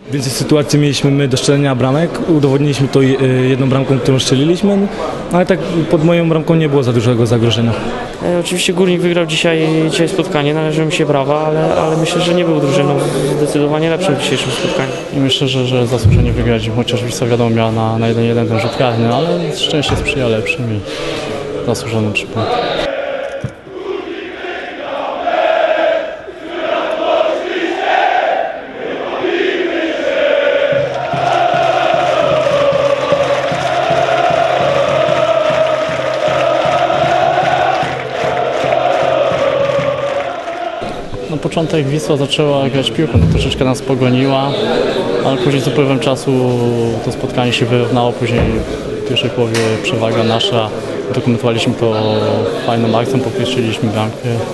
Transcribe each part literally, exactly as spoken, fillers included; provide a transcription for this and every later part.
Więcej sytuacji mieliśmy my do strzelenia bramek, udowodniliśmy to jedną bramką, którą strzeliliśmy, ale tak pod moją bramką nie było za dużego zagrożenia. E, oczywiście Górnik wygrał dzisiaj, dzisiaj spotkanie, należy mi się brawa, ale, ale myślę, że nie był drużyną zdecydowanie lepszym w dzisiejszym spotkaniu. I myślę, że, że zasłużenie wygraliśmy, chociaż Wisła wiadomo miała na, na jeden jeden ten rzut karny, ale szczęście sprzyja lepszym i zasłużony trzy punkty. Na początek Wisła zaczęła grać piłką, troszeczkę nas pogoniła, ale później z upływem czasu to spotkanie się wyrównało, później w pierwszej połowie przewaga nasza, dokumentowaliśmy to fajną akcją, popieszczyliśmy bramkę.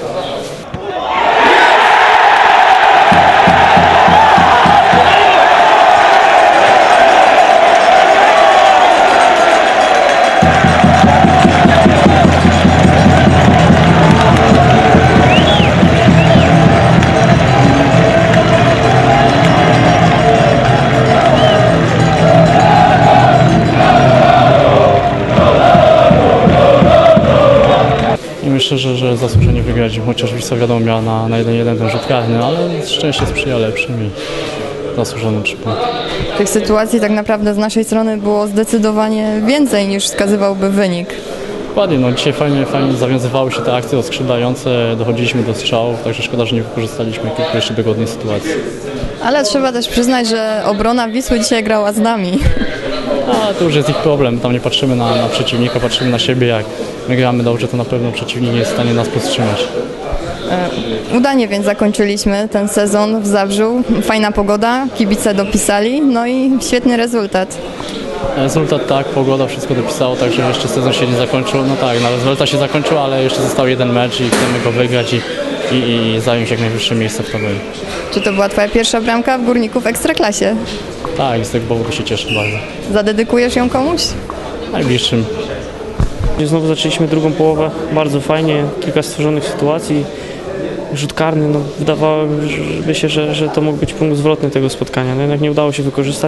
Myślę, że, że zasłużenie wygraliśmy, chociaż Wisła wiadomo miała na, na jeden jeden ten rzut karny, ale szczęście sprzyja lepszym i zasłużony trzy punkty. Tych sytuacji tak naprawdę z naszej strony było zdecydowanie więcej niż wskazywałby wynik. Dokładnie, no dzisiaj fajnie, fajnie zawiązywały się te akcje oskrzydlające, dochodziliśmy do strzałów, także szkoda, że nie wykorzystaliśmy kilku jeszcze dogodnych sytuacji. Ale trzeba też przyznać, że obrona Wisły dzisiaj grała z nami. A to już jest ich problem, tam nie patrzymy na, na przeciwnika, patrzymy na siebie, jak my gramy dobrze, to na pewno przeciwnik nie jest w stanie nas powstrzymać. E, udanie więc zakończyliśmy ten sezon w Zabrzu, fajna pogoda, kibice dopisali, no i świetny rezultat. Rezultat tak, pogoda, wszystko dopisało, także jeszcze sezon się nie zakończył, no tak, no rezultat się zakończył, ale jeszcze został jeden mecz i chcemy go wygrać i, i, i zająć jak najwyższe miejsce w tabeli. Czy to była Twoja pierwsza bramka w Górniku w Ekstraklasie? Tak, z tego powodu się cieszę bardzo. Zadedykujesz ją komuś? Najbliższym. Znowu zaczęliśmy drugą połowę, bardzo fajnie, kilka stworzonych sytuacji, rzut karny, no wydawałoby się, że, że to mógł być punkt zwrotny tego spotkania, no jednak nie udało się wykorzystać.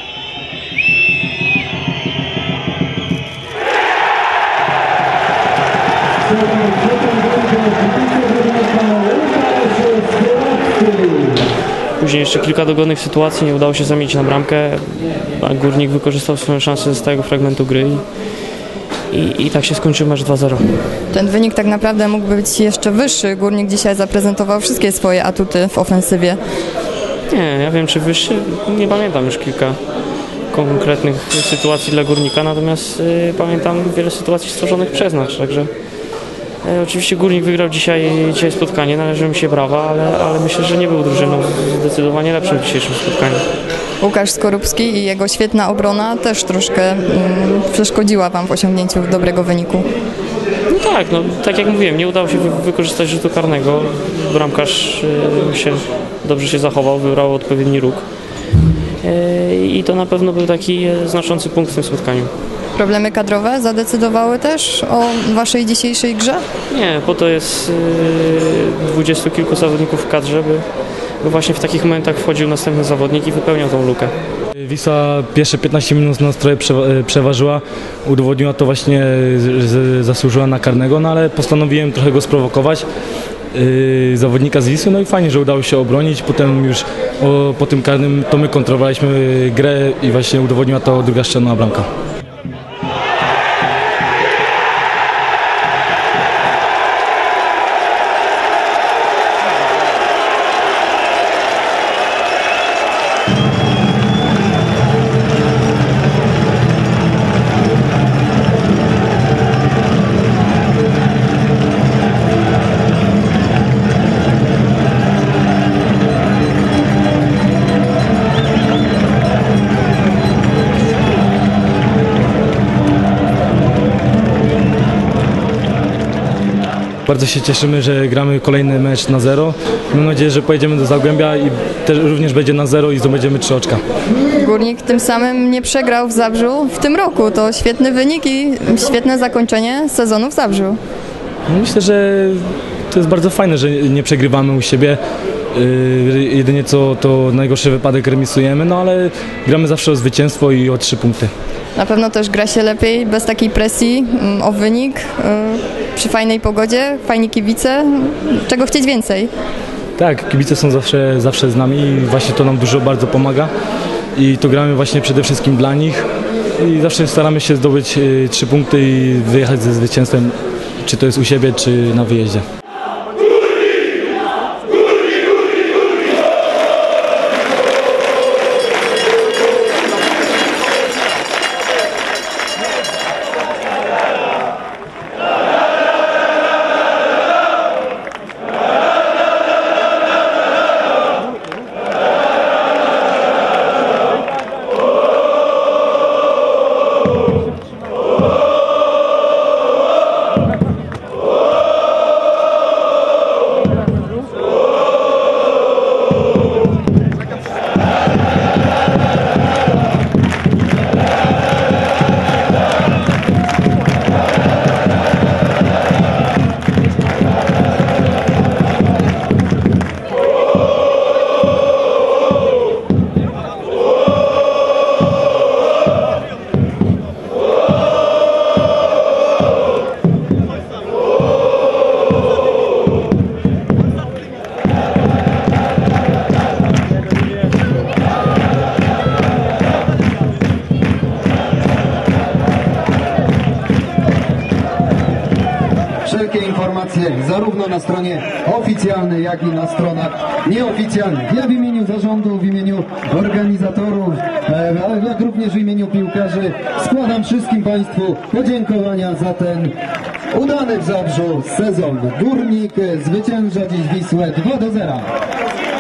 Później jeszcze kilka dogodnych sytuacji, nie udało się zamienić na bramkę, a Górnik wykorzystał swoją szansę ze stałego fragmentu gry i, i, i tak się skończył mecz dwa zero. Ten wynik tak naprawdę mógłby być jeszcze wyższy. Górnik dzisiaj zaprezentował wszystkie swoje atuty w ofensywie. Nie, ja wiem czy wyższy, nie pamiętam już kilka konkretnych sytuacji dla Górnika, natomiast y, pamiętam wiele sytuacji stworzonych przez nas, także e, oczywiście Górnik wygrał dzisiaj, dzisiaj spotkanie, należy mi się brawa, ale, ale myślę, że nie był drużyną zdecydowanie lepszym w dzisiejszym spotkaniu. Łukasz Skorupski i jego świetna obrona też troszkę mm, przeszkodziła Wam w osiągnięciu dobrego wyniku. No tak, no, tak jak mówiłem, nie udało się wy wykorzystać rzutu karnego. Bramkarz y, się, dobrze się zachował, wybrał odpowiedni róg. Y, I to na pewno był taki znaczący punkt w tym spotkaniu. Problemy kadrowe zadecydowały też o Waszej dzisiejszej grze? Nie, po to jest y, dwudziestu kilku zawodników w kadrze, by, by właśnie w takich momentach wchodził następny zawodnik i wypełniał tą lukę. Wisła pierwsze piętnaście minut nastroje przeważyła, udowodniła to właśnie, że zasłużyła na karnego, no ale postanowiłem trochę go sprowokować, yy, zawodnika z Wisły, no i fajnie, że udało się obronić, potem już o, po tym karnym to my kontrolowaliśmy grę i właśnie udowodniła to druga strzelna bramka. Bardzo się cieszymy, że gramy kolejny mecz na zero. Mam nadzieję, że pojedziemy do Zagłębia i też również będzie na zero i zdobędziemy trzy oczka. Górnik tym samym nie przegrał w Zabrzu w tym roku. To świetny wynik i świetne zakończenie sezonu w Zabrzu. Myślę, że to jest bardzo fajne, że nie przegrywamy u siebie. Yy, jedynie co to najgorszy wypadek remisujemy, no ale gramy zawsze o zwycięstwo i o trzy punkty. Na pewno też gra się lepiej, bez takiej presji mm, o wynik, y, przy fajnej pogodzie, fajni kibice. Czego chcieć więcej? Tak, kibice są zawsze, zawsze z nami i właśnie to nam dużo bardzo pomaga i to gramy właśnie przede wszystkim dla nich i zawsze staramy się zdobyć y, trzy punkty i wyjechać ze zwycięstwem, czy to jest u siebie, czy na wyjeździe. Wszelkie informacje zarówno na stronie oficjalnej, jak i na stronach nieoficjalnych. Ja w imieniu zarządu, w imieniu organizatorów, e, ale jak również w imieniu piłkarzy składam wszystkim Państwu podziękowania za ten udany w Zabrzu sezon. Górnik zwycięża dziś Wisłę dwa do zera.